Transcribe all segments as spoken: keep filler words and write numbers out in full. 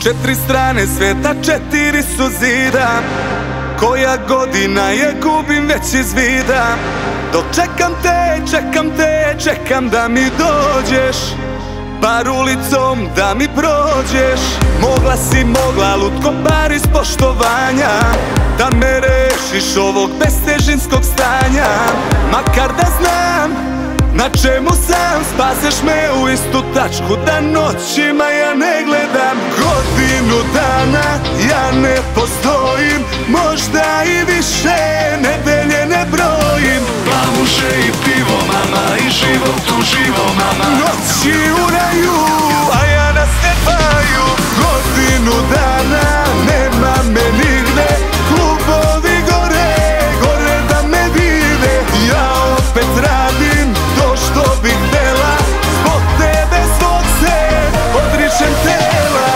Četiri strane sveta, četiri su zida. Koja godina je gubim već iz vida. Dok čekam te, čekam te, čekam da mi dođeš. Bar ulicom da mi prođeš. Mogla si, mogla lutko bar iz poštovanja da me rešiš ovog bestežinskog stanja. Makar da znam na čemu sam, spaseš me u istu tačku da noćima ja ne gledam. Godinu dana ja ne postojim, možda i više, nedelje ne brojim. Plavuše i pivo mama i život uživo mama. Noći u raju, a ja na stepaju. Godinu dana nema me nigde, klubovi gore, gore da me vide. Ja opet radim to što bih htela, zbog tebe svog se odričem tela.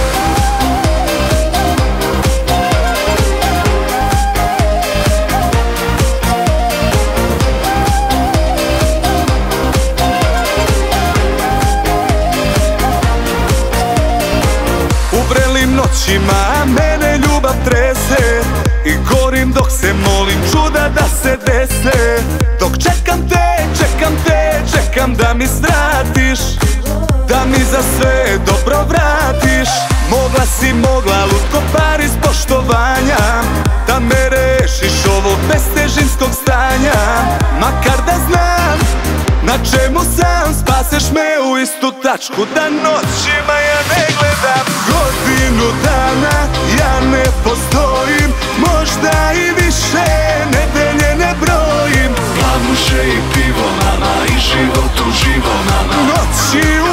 U vrelim noćima mene ljubav trese i gorim dok se molim čuda da se dese. Dok čekam te, čekam te, čekam da mi svratiš, da mi za sve dobro vratiš. Mogla si, mogla lutko bar iz poštovanja da me rešiš ovog bestežinskog stanja. Makar da znam na čemu sam, spaseš me u istu tačku da noćima ja ne gledam. Godinu dana ja ne postojim, možda i više, nedelje ne brojim. Plavuše i pivo mama i život uživo mama. Noći